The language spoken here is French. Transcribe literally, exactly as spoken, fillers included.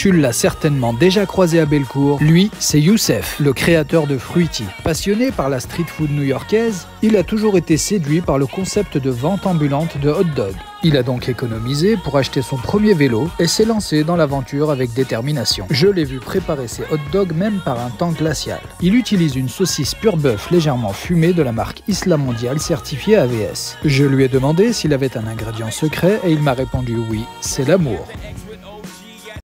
Tu l'as certainement déjà croisé à Bellecour. Lui, c'est Youssef, le créateur de Fruity. Passionné par la street food new-yorkaise, il a toujours été séduit par le concept de vente ambulante de hot dog. Il a donc économisé pour acheter son premier vélo et s'est lancé dans l'aventure avec détermination. Je l'ai vu préparer ses hot dogs même par un temps glacial. Il utilise une saucisse pure bœuf légèrement fumée de la marque Isla Mondial certifiée A V S. Je lui ai demandé s'il avait un ingrédient secret et il m'a répondu oui, c'est l'amour.